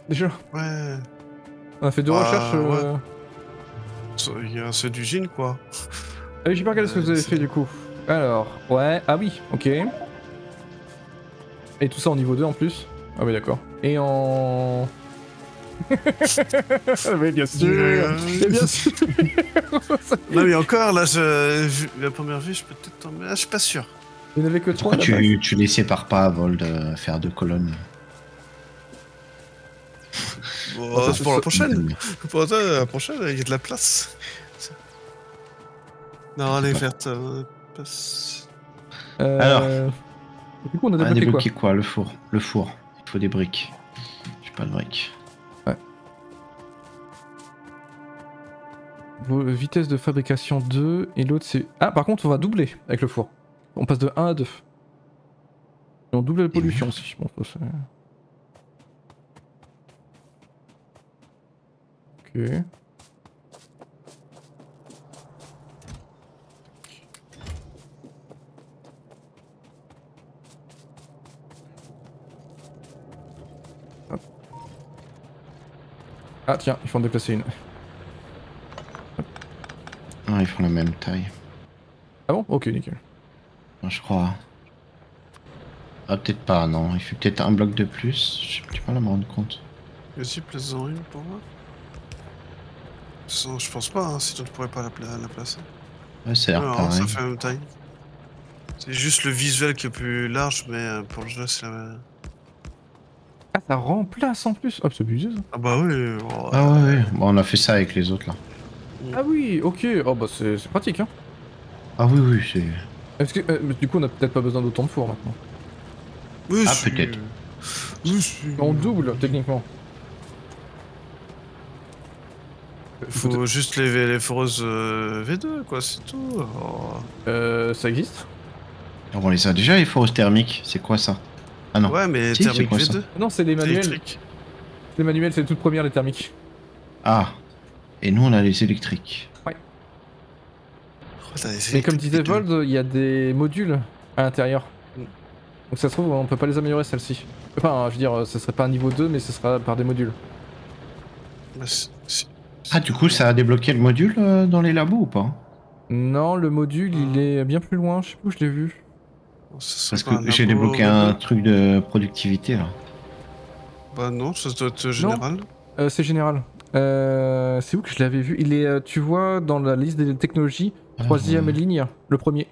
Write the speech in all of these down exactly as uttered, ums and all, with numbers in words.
déjà. Ouais. On a fait deux Bah, recherches. Euh... ouais. Il y a ceux d'usine, quoi. Ah oui, j'ai pas regardé ce que vous avez fait du coup. Alors, ouais, ah oui, ok. Et tout ça en niveau deux en plus. Ah oui, d'accord. Et en... oui, bien sûr. Mais bien sûr. Non, mais encore, là, je... vu la première vue, je peux peut-être tomber. Ah, je suis pas sûr. Il n'y en avait que trois Pourquoi à la base. tu, tu les sépares pas avant de faire deux colonnes? Bon, Attends, c'est pour la ça- prochaine. Pour ça, la prochaine, il y a de la place. Non, elle est verte. Euh, passe... Euh... Alors. Du coup, on a On a débloqué quoi? débloqué quoi? Le four. Le four. Il faut des briques. J'ai pas de briques. Ouais. Vos vitesse de fabrication deux et l'autre c'est... Ah, par contre, on va doubler avec le four. On passe de un à deux. Et on double la pollution aussi. Bon, ça, c'est... Ok. Hop. Ah tiens, il faut en déplacer une. Ah, ils font la même taille. Ah bon? Ok, nickel. Je crois. Ah, peut-être pas, non. Il fait peut-être un bloc de plus. Je sais pas à me rendre compte. Il y a aussi place-en une pour moi. Je pense pas, hein, sinon tu pourrais pas la, pla la placer. Ouais, ça a l'air Non, pareil. ça fait la même taille. C'est juste le visuel qui est plus large, mais pour le jeu, c'est la même. Ah, ça remplace en plus. Oh, c'est abusé ça. Ah bah oui. Oh, Ah ouais, ouais. Bon, on a fait ça avec les autres là. Ah oui, ok. Oh bah c'est pratique hein. Ah oui, oui, c'est... Est-ce que, euh, du coup, on a peut-être pas besoin d'autant de fours maintenant. Oui, Ah, si. peut-être. Oui, si. On double, techniquement. Faut Faut juste les, les foreuses euh, V deux, quoi, c'est tout. Oh. Euh, ça existe? On les a déjà, les forces thermiques. C'est quoi ça? Ah non. Ouais, mais Si, c'est thermique quoi V ça? deux. Non, c'est les C'est manuels. électrique. Les manuels, c'est les toutes premières, les thermiques. Ah. Et nous, on a les électriques. Ouais. Oh, t'as des Mais comme électriques disait V deux. Vold, il y a des modules à l'intérieur. Mm. Donc ça se trouve, on peut pas les améliorer celle-ci. Enfin, je veux dire, ce serait pas un niveau deux, mais ce sera par des modules. Bah, c'est- c'est- Ah, du coup, ça a débloqué le module euh, dans les labos ou pas? Non, le module, il Ah. est bien plus loin, je sais pas où je l'ai vu. Oh, ça serait Parce pas un que j'ai labo débloqué V deux. un truc de productivité là. Bah non, ça doit être général. Euh, c'est général. Euh, c'est où que je l'avais vu? Il est, euh, tu vois, dans la liste des technologies, Ah, troisième ouais. ligne, le premier.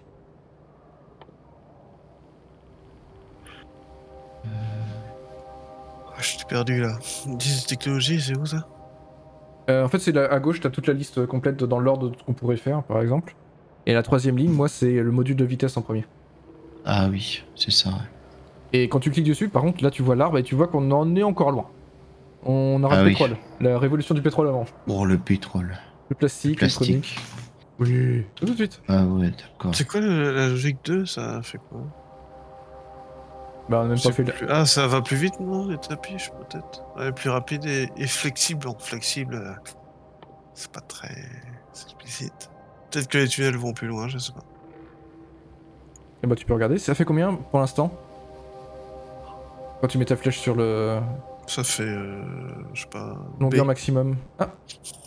Ah, je t'ai perdu là. dix technologies, c'est où ça? Euh, en fait, c'est la- à gauche, t'as toute la liste complète dans l'ordre de ce qu'on pourrait faire, par exemple. Et la troisième ligne, moi, c'est le module de vitesse en premier. Ah oui, c'est ça. Ouais. Et quand tu cliques dessus, par contre, là, tu vois l'arbre et tu vois qu'on en est encore loin. On aura Ah le oui. pétrole, la révolution du pétrole avant. Bon, le pétrole. Le plastique, Le l'électronique. plastique. Oui, tout de suite. Ah ouais, d'accord. C'est quoi le- la logique deux? Ça fait quoi? Bah, on a même Je pas sais fait. La... plus. Ah, ça va plus vite, non, les tapis, je peut-être. Ouais, plus rapide et, et flexible. Bon, flexible, euh, c'est pas très explicite. Peut-être que les tunnels vont plus loin, je sais pas. Et bah, tu peux regarder. Ça fait combien pour l'instant? Quand tu mets ta flèche sur le Ça fait, euh, je sais pas. longueur B. maximum. Ah, ah.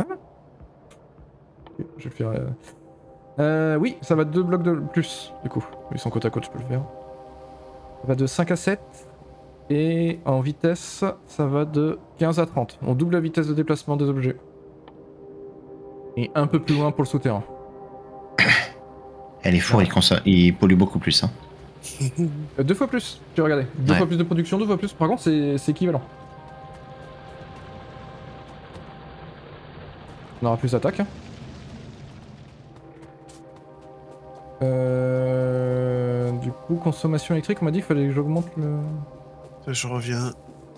Je vais le faire. Euh... Euh, oui, ça va deux blocs de plus, du coup. Ils sont côte à côte, je peux le faire. Ça va de cinq à sept. Et en vitesse, ça va de quinze à trente. On double la vitesse de déplacement des objets. Et un peu plus loin pour le souterrain. Et les fours, ils, consom- ils polluent beaucoup plus. Hein. Euh, deux fois plus, tu vas regarder. Deux Ouais. fois plus de production, deux fois plus. Par contre, c'est c'est équivalent. On aura plus d'attaques. Hein. Euh... Du coup, consommation électrique, on m'a dit qu'il fallait que j'augmente le... Je reviens.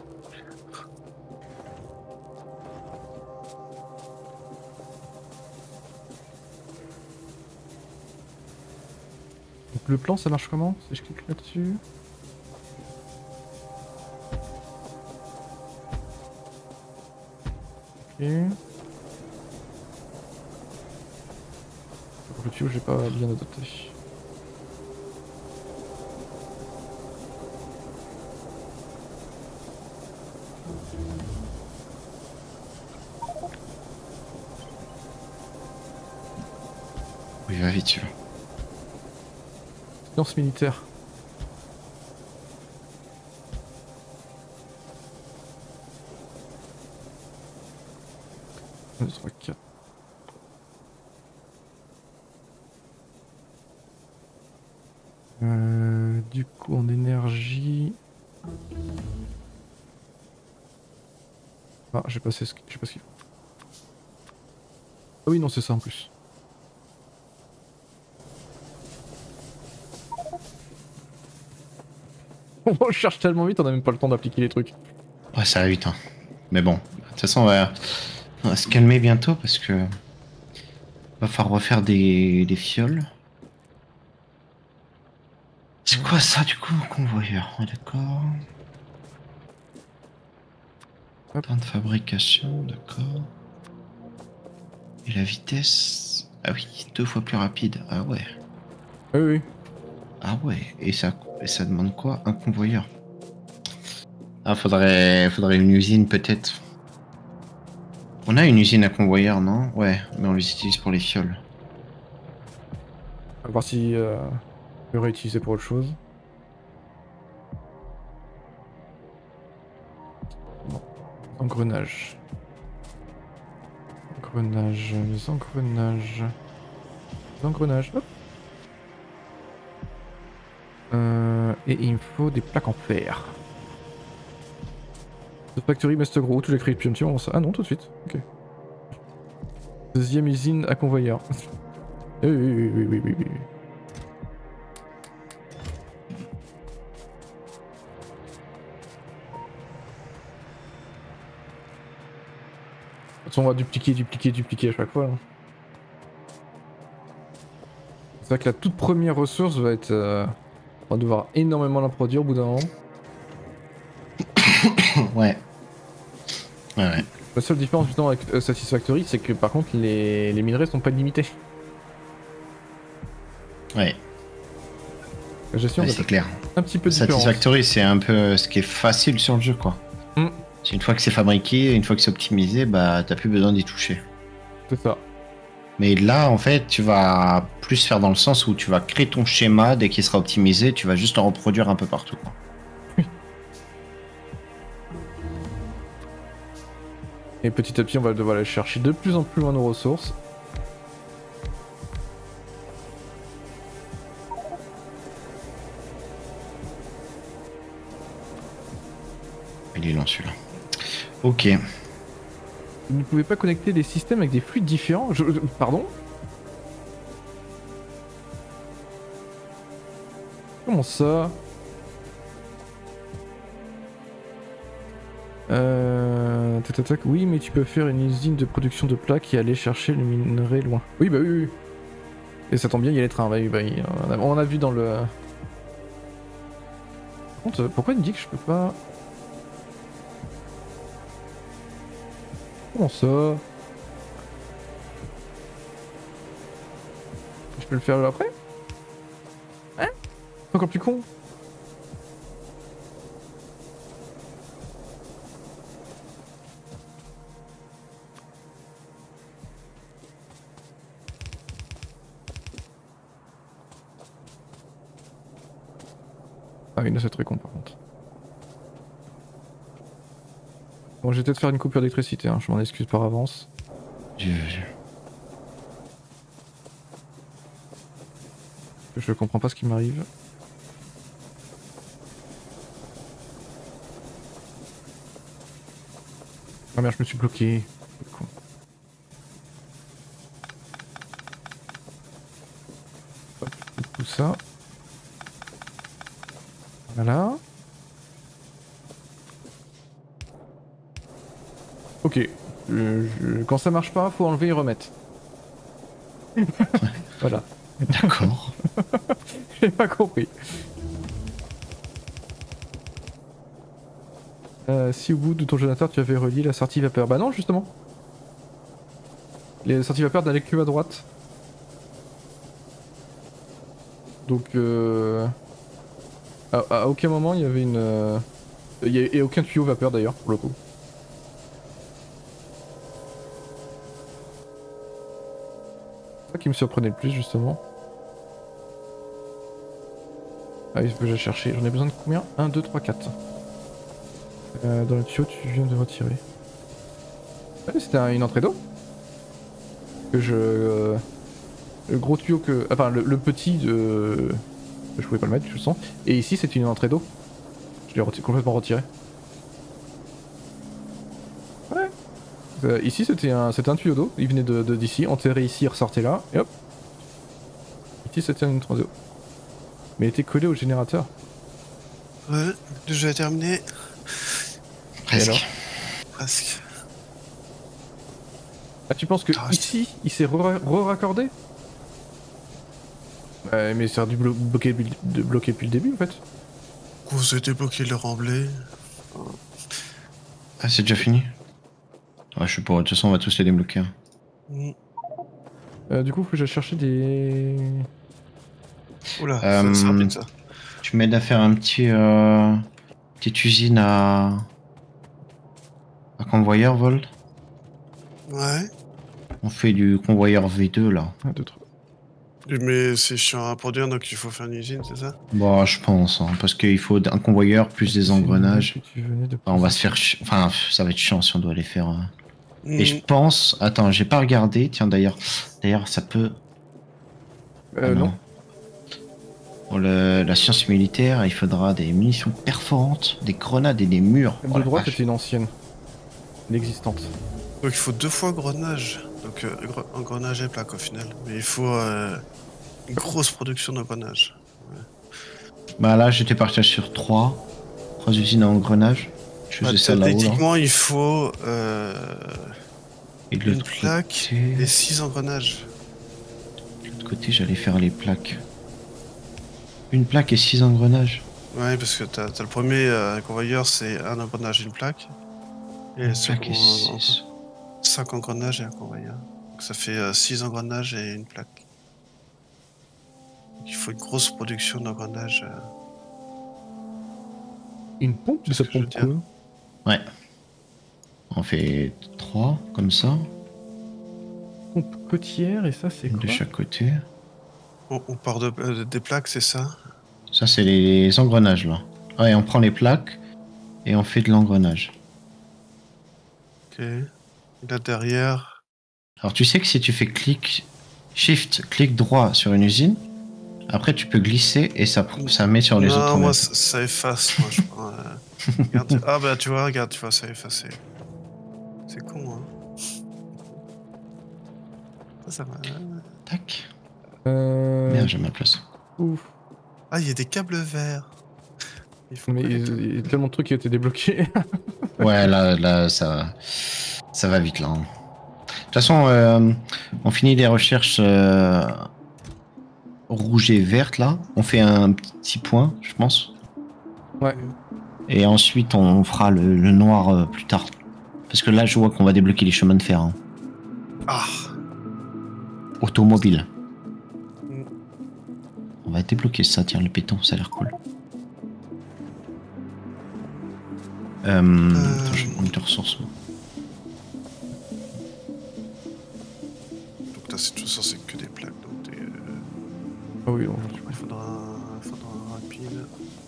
Donc le plan, ça marche comment? Si je clique là-dessus... Ok... Pour le tuyau, j'ai pas bien adapté. il va vite celui-là. Science militaire. un, deux, trois, quatre. Euh, du coup en énergie... Ah, j'ai passé ce que... Je sais pas ce qu'il faut. Ah oui, non, c'est ça en plus. On recherche tellement vite, on a même pas le temps d'appliquer les trucs. Ouais, ça va vite, hein. Mais bon, de toute façon, on va, on va se calmer bientôt parce que va falloir refaire des, des fioles. C'est quoi ça du coup, convoyeur? Ouais, d'accord. Temps de fabrication, d'accord. Et la vitesse? Ah oui, deux fois plus rapide. Ah ouais. Oui, oui. Ah ouais. Et ça, et ça demande quoi? Un convoyeur. Ah, faudrait, faudrait une usine peut-être. On a une usine à convoyeur, non? Ouais, mais on les utilise pour les fioles. On va voir si euh, on peut réutiliser pour autre chose. Bon. Engrenage. Engrenage. Les engrenages. Les engrenages. Hop. Euh, et il me faut des plaques en fer. The Factory Master Gros, tous les créations on ça. Ah non, tout de suite. Ok. Deuxième usine à convoyeur. oui, oui, oui, oui, oui, oui, oui. De toute façon, on va dupliquer, dupliquer, dupliquer à chaque fois. Hein. C'est vrai que la toute première ressource va être... Euh... On va devoir énormément la produire au bout d'un moment. Ouais. Ouais, ouais. La seule différence justement avec euh, Satisfactory, c'est que par contre les, les minerais sont pas limités. Ouais. La gestion Ouais, va c'est clair. un petit peu différente. Satisfactory, c'est un peu ce qui est facile sur le jeu, quoi. Mm. Une fois que c'est fabriqué, une fois que c'est optimisé, bah t'as plus besoin d'y toucher. C'est ça. Mais là, en fait, tu vas plus faire dans le sens où tu vas créer ton schéma, dès qu'il sera optimisé, tu vas juste en reproduire un peu partout, quoi. Et petit à petit, on va devoir aller chercher de plus en plus loin nos ressources. Il est lent celui-là. Ok. Vous ne pouvez pas connecter des systèmes avec des fluides différents je, je- Pardon? Comment ça? Euh... tac, tac, tac. Oui, mais tu peux faire une usine de production de plaques et aller chercher le minerai loin. Oui, bah oui, oui. Et ça tombe bien, il y a les trains. Bah, oui, bah, oui. On, a, on a vu dans le... Par contre, pourquoi il me dit que je peux pas... Comment ça? Je peux le faire après? Hein? C'est encore plus con. Ah oui, là c'est très con par contre. Bon, je vais peut-être faire une coupure d'électricité, hein. Je m'en excuse par avance. Je, je... Je comprends pas ce qui m'arrive. Ah merde, je me suis bloqué. Con. Hop, tout ça. Voilà. Ok. Je- je- Quand ça marche pas, faut enlever et remettre. Voilà. D'accord. J'ai pas compris. Euh, si au bout de ton générateur tu avais relié la sortie vapeur. Bah non, justement. Les sorties vapeur n'allaient que à droite. Donc euh... à, à aucun moment il y avait une... euh, Il y a, et aucun tuyau vapeur d'ailleurs, pour le coup. ça qui me surprenait le plus justement. Ah, il faut que j'aille chercher. J'en ai besoin de combien? un, deux, trois, quatre. Euh, dans le tuyau, tu viens de retirer. Ah, c'était un- une entrée d'eau que je... Euh, le gros tuyau que... Enfin, le, le petit de... Je pouvais pas le mettre, je le sens. Et ici, c'est une entrée d'eau. Je l'ai reti- complètement retiré. Ouais. Euh, ici, c'était un, c'était un tuyau d'eau. Il venait de d'ici, enterré ici, il ressortait là, et hop. Ici, c'était une entrée d'eau. Mais il était collé au générateur. Ouais, le jeu est terminé. Presque. alors Presque. Ah, tu penses que Ah, ici, il s'est re-raccordé? Ouais, mais ça a dû blo bloquer, de bloquer depuis le début en fait. Vous c'était bloqué le remblai. Ah, c'est déjà fini? Ouais, je sais pas, de toute façon, on va tous les débloquer. hein. Mm. Euh, du coup, faut que j'aille chercher des... Oula, Euh, c'est rapide ça. Tu m'aides à faire un petit. Euh, petite usine à. à convoyeur, Volt. Ouais. On fait du convoyeur V deux là. un, deux, trois. Mais c'est chiant à produire donc il faut faire une usine, c'est ça? Bon, je pense, hein, parce qu'il faut un convoyeur plus des engrenages. Que tu venais de Enfin, on va se faire. chi- Enfin, ça va être chiant si on doit les faire. hein. Mm. Et je pense. Attends, j'ai pas regardé. Tiens, d'ailleurs. D'ailleurs, ça peut. Euh, Ah non. Pour le- la science militaire, il faudra des munitions perforantes, des grenades et des murs. Celle Oh de la droite, vache. c'était une ancienne. L'existante. Donc il faut deux fois grenage. Donc euh, gre- engrenage et plaque au final. Mais il faut euh, une grosse production d'engrenage. Bah là, j'étais parti sur trois. Trois usines à engrenage. Je Bah, faisais ça là-haut. Là. techniquement, il faut euh, Et de une l'autre plaque côté... et six engrenages. de l'autre côté, j'allais faire les plaques. Une plaque et six engrenages. Ouais, parce que t'as as le premier euh, convoyeur, c'est un engrenage et une plaque. Et le Une plaque et second, six. cinq engrenages et un convoyeur. Donc ça fait euh, six engrenages et une plaque. Donc il faut une grosse production d'engrenages. euh. Une pompe? C'est Ça ce que je pompe veux dire. quoi? Ouais. On fait trois, comme ça. Pompe côtière, et ça c'est Une quoi? de chaque côté. On, on part de, euh, des plaques, c'est ça? Ça, c'est les engrenages, là. Ouais, on prend les plaques et on fait de l'engrenage. Ok. Et là derrière. Alors, tu sais que si tu fais clic, shift, clic droit sur une usine, après, tu peux glisser et ça, ça met sur les non, autres. moi mêmes. ça, ça efface, moi je crois. euh. Regarde, ah bah tu vois, regarde, tu vois, ça a effacé. C'est con, hein. Ça, ça va. Tac. Euh... Merde, j'ai ma place. Ouf. Ah, il y a des câbles verts. Il faut Mais il connecter. il y a tellement de trucs qui ont été débloqués. Ouais, là, là, ça, ça va vite, là. hein. De toute façon, euh, on finit les recherches euh, rouge et verte, là. On fait un petit point, je pense. Ouais. Et ensuite, on fera le, le noir euh, plus tard. Parce que là, je vois qu'on va débloquer les chemins de fer. hein. Ah, Automobile. Mm. On va débloquer ça, tiens, le béton, ça a l'air cool. Euh, Attends, je vais prendre de ressources. moi. donc là, c'est tout ça, c'est que des plaques. Donc des, euh, Ah oui, non, je suis il faudra, un- faudra un rapide.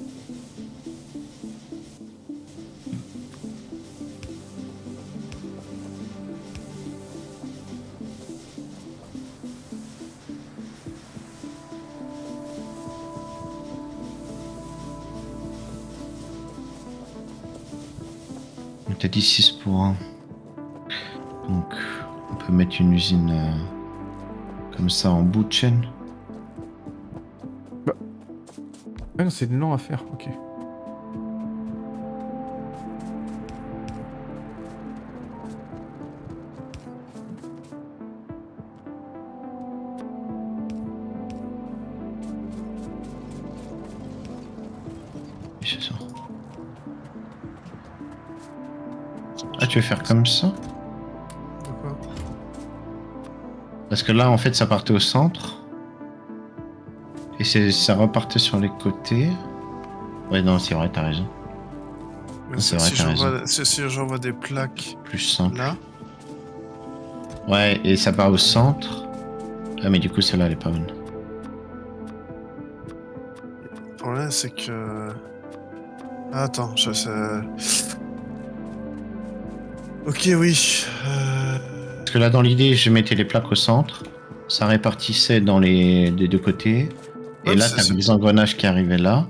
On t'a dit six pour un. Donc, on peut mettre une usine euh, comme ça en bout de chaîne. Ah non, c'est lent à faire, ok. Oui, c'est ça. Ah, tu veux faire comme ça? Pourquoi? Parce que là, en fait, ça partait au centre. Et c'est- ça repartait sur les côtés. Ouais, non, c'est vrai, t'as raison. Mais c'est si- vrai, si t'as j'envoie si, si j'envoie des plaques Plus simple. là, Ouais, et ça part au centre. Ah, mais du coup, celle-là, elle est pas bonne. Le problème, c'est que... Ah, attends, je sais... Ok, oui. Euh... Parce que là, dans l'idée, je mettais les plaques au centre, ça répartissait dans les des deux côtés, et Ouais, là, c'est- tu avais c'est- des engrenages qui arrivaient là,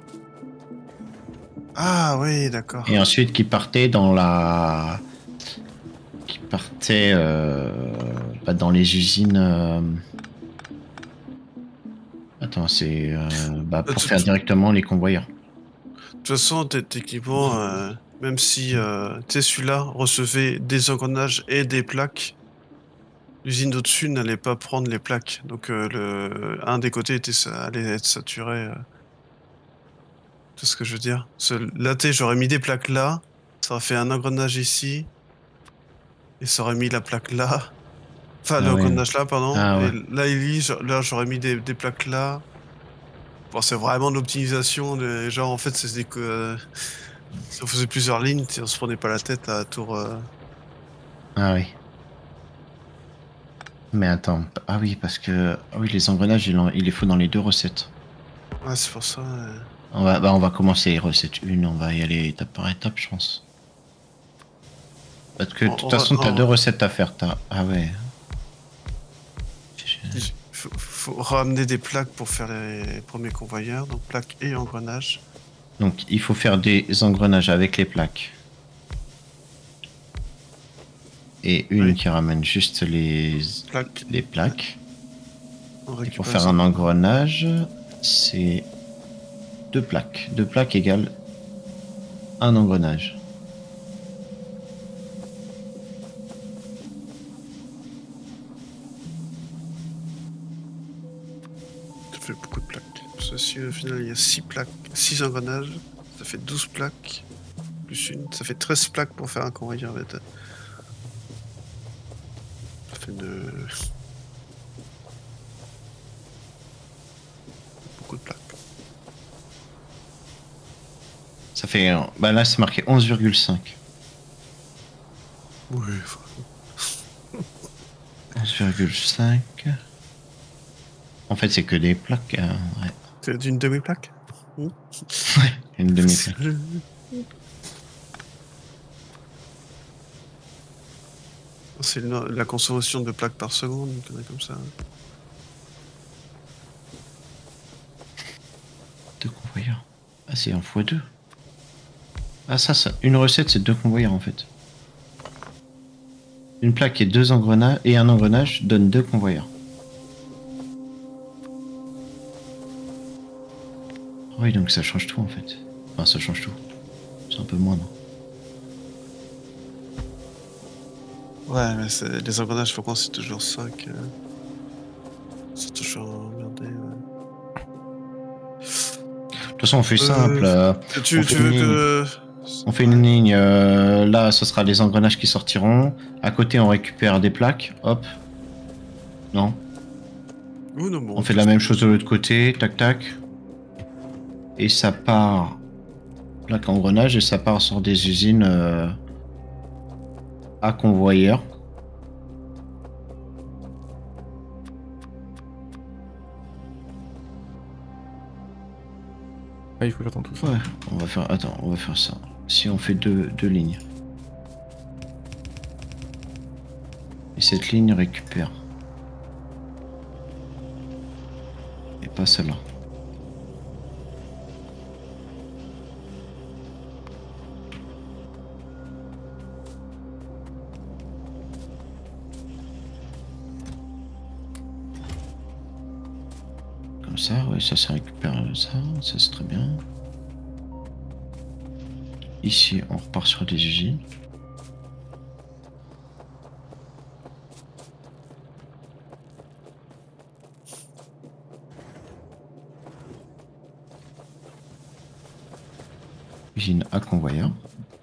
Ah, oui, d'accord. et ensuite qui partaient dans la... qui partaient euh... bah, dans les usines... euh, Attends, c'est euh, bah, De pour toute faire directement les convoyeurs. de toute façon, techniquement, euh, même si euh, tu sais, celui-là recevait des engrenages et des plaques, l'usine d'au-dessus n'allait pas prendre les plaques. Donc, euh, le... un des côtés était, ça allait être saturé. Euh... Tu vois ce que je veux dire? Ce... Là, tu sais, j'aurais mis des plaques là, ça aurait fait un engrenage ici, et ça aurait mis la plaque là. Enfin, Ah ouais. l'engrenage là, pardon. Ah ouais. Et là, il lit, genre- là, j'aurais mis des, des plaques là. Bon, c'est vraiment de l'optimisation. De... Genre, en fait, c'est que euh, si on faisait plusieurs lignes, si on se prenait pas la tête à tour. euh, Ah oui. Mais attends. Ah oui, parce que... Ah oui, les engrenages, il, en- il les faut dans les deux recettes. Ouais, c'est pour ça. euh. On va, bah, on va commencer recette une, on va y aller étape par étape, je pense. Parce que de On- toute on va- façon, t'as on- deux recettes à faire. T'as... Ah ouais. Il faut, faut ramener des plaques pour faire les premiers convoyeurs, donc plaques et engrenages. Donc, il faut faire des engrenages avec les plaques. Et une Oui. qui ramène juste les, Plaques, les plaques. on Et pour récupère faire ça. un engrenage, c'est deux plaques. Deux plaques égale un engrenage. Ça fait beaucoup de plaques. Parce que si au final il y a six plaques, six engrenages, ça fait douze plaques, plus une, ça fait treize plaques pour faire un convoyeur. En fait. Ça fait de... beaucoup de plaques. Ça fait... Bah là, c'est marqué onze virgule cinq. Oui, onze virgule cinq. En fait, c'est que des plaques. euh, ouais. c'est d'une demi-plaque. Une demi-plaque. C'est le- la consommation de plaques par seconde, une connerie comme ça. Deux convoyeurs. Ah, c'est un fois deux. Ah, ça, ça. Une recette, c'est deux convoyeurs en fait. Une plaque et deux engrenages et un engrenage donne deux convoyeurs. Oui, donc ça change tout en fait. Enfin, ça change tout. C'est un peu moindre. Ouais, mais c'est- les engrenages, faut qu'on c'est toujours cinq. euh, C'est toujours emmerdé. Ouais. De toute façon, on fait Euh, simple. euh, Tu, on tu fait veux une ligne. que. On fait une ligne. euh, là, ce sera les engrenages qui sortiront. À côté, on récupère des plaques. Hop. Non. Oh, non, bon, On fait la même chose de l'autre côté. Tac, tac. Et ça part. Plaque engrenage et ça part sur des usines euh, à convoyeur. Ah, il faut que j'attende tout ça. Ouais, on va faire. Attends, on va faire ça. Si on fait deux, deux lignes. Et cette ligne récupère. Et pas celle-là. Comme ça, ouais, ça, ça récupère ça, ça c'est très bien. Ici, on repart sur des usines. Usine à convoyeur.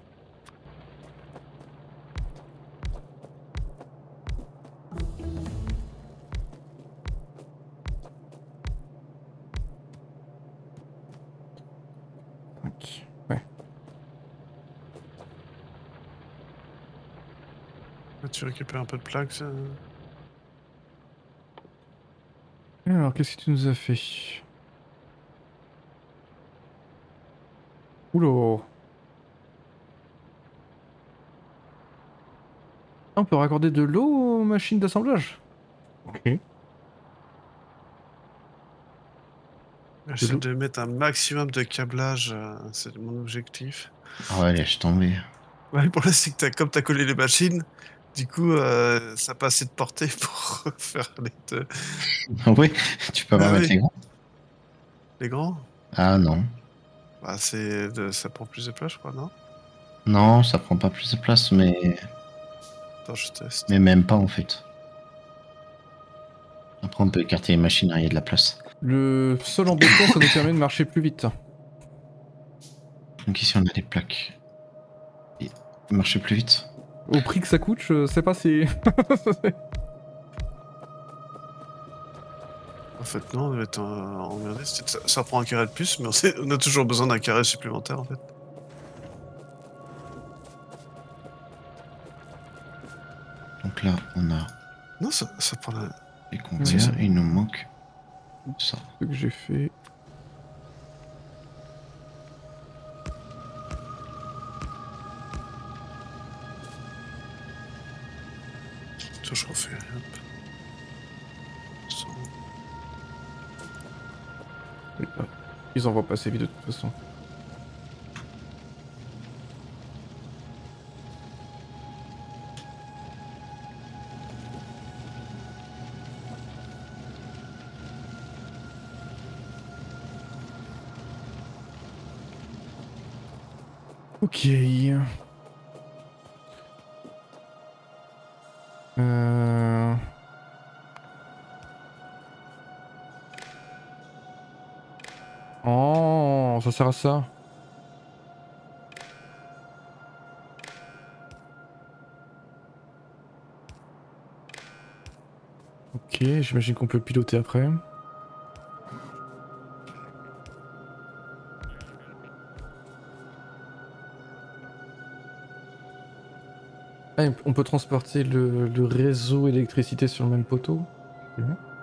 Ok. Ouais. Tu récupères un peu de plaques, ça. Alors, qu'est-ce que tu nous as fait? Oula. Ah, on peut raccorder de l'eau aux machines d'assemblage. Ok. J'essaie de mettre un maximum de câblage, euh, c'est mon objectif. Ah ouais, laisse tomber. Ouais, le problème, c'est que t'as- comme tu as collé les machines, du coup, euh, ça pas assez de portée pour faire les deux. Oui, tu peux pas Ah mettre oui. les grands. Les grands? Ah non. Bah, c'est de... ça prend plus de place, je crois, non? Non, ça prend pas plus de place, mais, Attends, je teste. mais même pas en fait. Après, on peut écarter les machines, il y a de la place. Le sol en béton, ça nous permet de marcher plus vite. Donc ici, on a des plaques. Et marcher plus vite. Au prix que ça coûte, je sais pas si... En fait, non, on va être euh, emmerdé. Ça, ça prend un carré de plus, mais on, sait- on a toujours besoin d'un carré supplémentaire, en fait. Donc là, on a Non, ça, ça prend la... les convoyeurs et il nous manque ça. Ce que j'ai fait... Ça, je refais. Hop. Ça. Ils envoient pas assez vite de toute façon. Ok. Euh... Oh, ça sert à ça. Ok, j'imagine qu'on peut le piloter après. Ah, on peut transporter le, le réseau électricité sur le même poteau. Ok.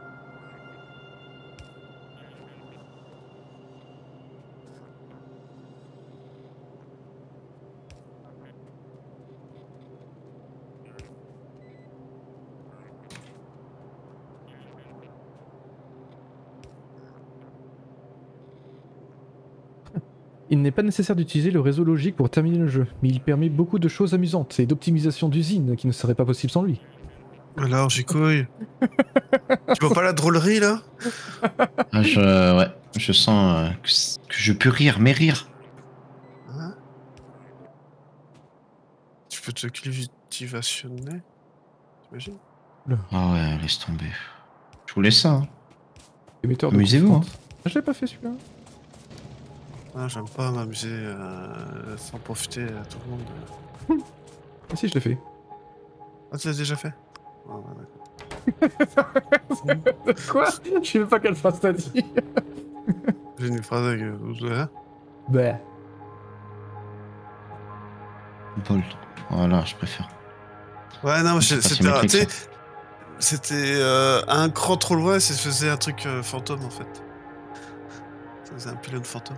Il n'est pas nécessaire d'utiliser le réseau logique pour terminer le jeu, mais il permet beaucoup de choses amusantes et d'optimisation d'usine qui ne seraient pas possibles sans lui. Alors, j'y couille. Tu vois pas la drôlerie, là? Ah, je, ouais, je sens euh, que, c- que je peux rire, mais rire. Hein? Tu peux te cultivationner, t'imagines? Ah ouais, laisse tomber. Je voulais ça. Hein. Émetteur de Amusez-vous. Hein. constante. Ah, je l'ai pas fait celui-là. Ah, j'aime pas m'amuser euh, sans profiter à tout le monde. Ah si, je l'ai fait. Ah, tu l'as déjà fait? Ah, ouais, d'accord. Quoi? Je sais même pas quelle phrase t'as dit. J'ai une phrase avec... euh, Bah. Bolt. Voilà, je préfère. Ouais, non, mais C'est c'est- pas c'était un- tu symétrique, sais, c'était euh, un cran trop loin, ça faisait un truc euh, fantôme en fait. Ça faisait un pylône fantôme.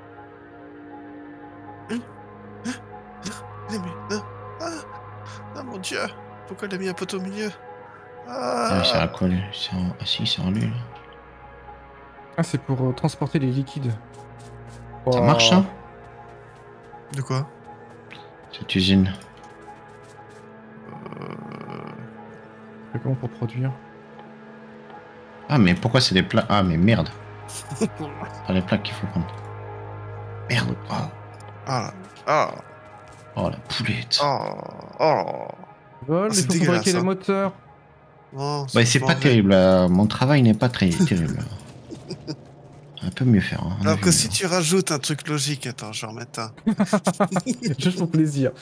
Hein Hein Hein Il a mis... Ah Ah Ah mon dieu Pourquoi il a mis un poteau au milieu? Ah, il sert à Ah quoi lui? Il sert en- Ah si, il sert en lui là. Ah, c'est pour euh, transporter les liquides. Ça Oh. marche ça? De quoi? Cette usine. euh... Mais comment pour produire? Ah mais pourquoi c'est des plaques? Ah mais merde. C'est pas les plaques qu'il faut prendre. Merde. Oh, Ah Ah oh la poulette. Ah Oh Vol, Ah, il c'est faut fabriquer dégueulasse, les hein. moteurs. Non, Ouais, c'est pas pas vrai. terrible. euh, Mon travail n'est pas très terrible. Un peu mieux faire. Hein, on a Alors vu, que si hein. tu rajoutes un truc logique, attends, je vais remettre un. Juste pour plaisir.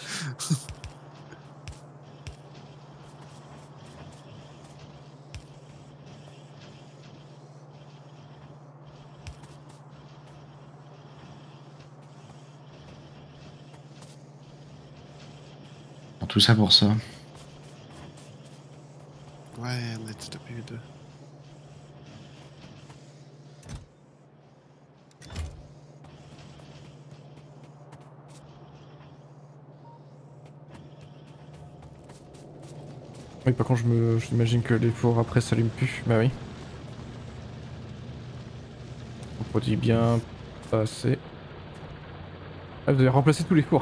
Tout ça pour ça. Ouais, on était depuis deux. Oui, par contre, je me, j'imagine que les fours après s'allument plus. Bah oui. On produit bien, pas assez. Ah, vous avez remplacé tous les fours.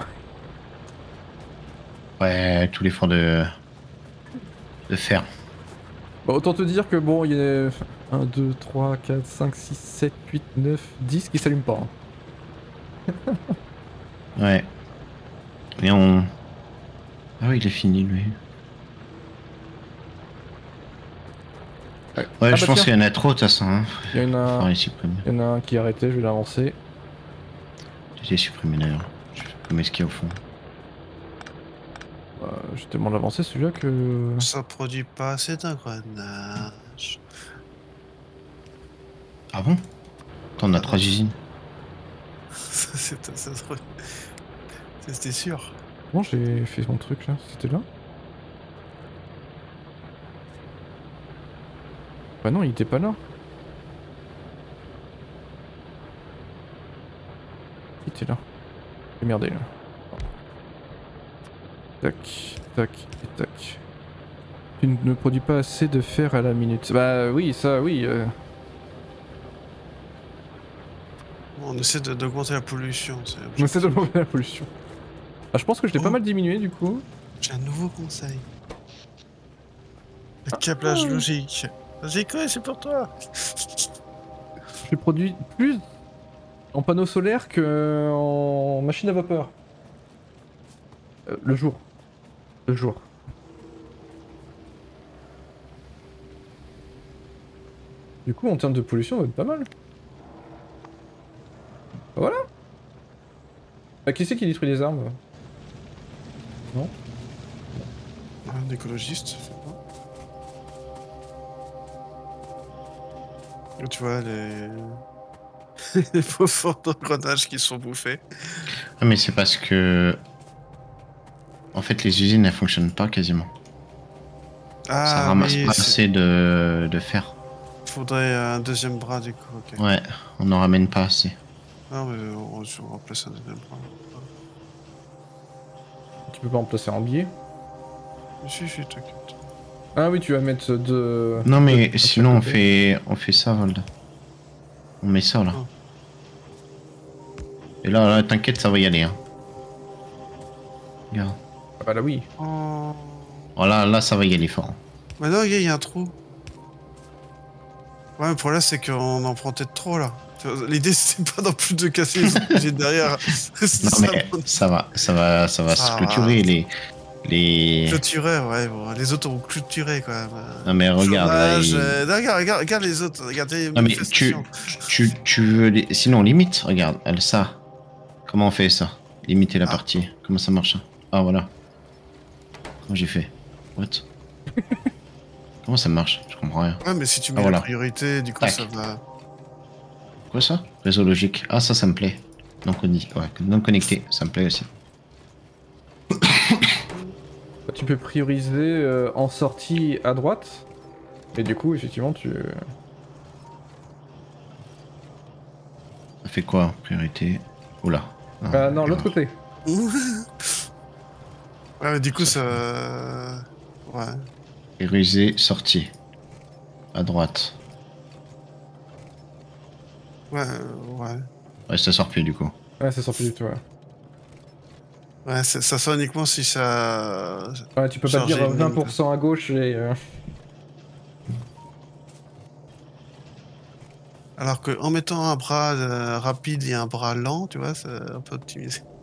Ouais, tous les fours de... de fer. Bon, autant te dire que bon, il y a un, deux, trois, quatre, cinq, six, sept, huit, neuf, dix qui s'allument pas. Hein. Ouais. Mais on... Ah oui, il est fini, lui. Ouais, Ouais, ah je bah pense tiens, qu'il y en a trop, de toute façon. Hein. il y en a, Faudra les supprimer. il y en a un qui est arrêté, je vais l'avancer. Je les supprimer d'ailleurs. Je sais pas ce qu'il y a au fond. Euh, J'ai tellement l'avancé celui-là que... Ça produit pas assez d'engrenages. Ah bon? Attends, on a Ah trois non. usines. Ça, c'est- ça se- C'était sûr. Comment j'ai fait mon truc là? C'était là? Bah non, il était pas là. Il était là. J'ai merdé là. Tac, tac et tac. Tu ne produis pas assez de fer à la minute. Bah oui, ça oui. Euh... On essaie de- d'augmenter la pollution. c'est On essaie de monter la pollution. Ah, je pense que je l'ai pas Oh. mal diminué du coup. J'ai un nouveau conseil. Le câblage Ah. logique. Logique, ouais, c'est pour toi. J'ai produit plus en panneaux solaires que en machine à vapeur. Euh, le jour. Le jour. Du coup, en termes de pollution, on va être pas mal. Voilà. Bah, qui c'est qui détruit les arbres? Non? Un écologiste, je sais pas. Et tu vois, les... les faux forts d'engrenages qui sont bouffés. Ah, mais c'est parce que... En fait, les usines, elles fonctionnent pas quasiment. Ah, Ça ramasse oui, pas c'est- assez de... de fer. faudrait un deuxième bras du coup, ok. Ouais, on n'en ramène pas assez. Non, mais on, on remplace un deuxième bras. Tu peux pas en placer en biais. Mais si, si, t'inquiète. Ah oui, tu vas mettre deux... Non, mais deux- sinon, on côté. fait... on fait ça, Vold. On met ça, là. Oh. Et là, là t'inquiète, ça va y aller. Hein. Regarde. Ah bah là oui. Oh. Voilà, là, ça va y aller fort. Mais non, il y, a un trou. Ouais, le problème, c'est qu'on en prend peut-être trop, là. Tu vois, l'idée, c'est pas non plus de casser les autres que j'ai derrière. Non, mais ça va, ça va, ça va Ça se va. clôturer, les... les... Clôturer, ouais, bon, les autres ont clôturé, quand même. Non, mais regarde, là, Chômage, il- euh, non, regarde, regarde, regarde les autres, regardez. Non, mais tu, tu, tu veux... Les... Sinon, limite, regarde, elle, ça. Comment on fait, ça? Limiter la Ah. partie. Comment ça marche, ça? Ah, voilà. Comment j'ai fait? What? Comment ça marche? Je comprends rien. Ouais, mais si tu mets Ah, voilà. la priorité, du coup, Tac. ça va... Quoi ça? Réseau logique. Ah, ça, ça me plaît. Non, conni... ouais, non connecté, ça me plaît aussi. Bah, tu peux prioriser euh, en sortie à droite. Et du coup, effectivement, tu... Ça fait quoi, priorité? Oula. Ah non, l'autre côté. Ouais, mais du coup, Ça ça... Ouais. Prioriser, sortie. À droite. Ouais, euh, ouais. Ouais, ça sort plus du coup. Ouais, ça sort plus du tout, ouais. Ouais, ça ça sort uniquement si ça... Ouais, tu peux pas Charger dire une ligne, vingt pour cent à gauche et... euh, Alors qu'en mettant un bras euh, rapide et un bras lent, tu vois, ça un peu optimisé.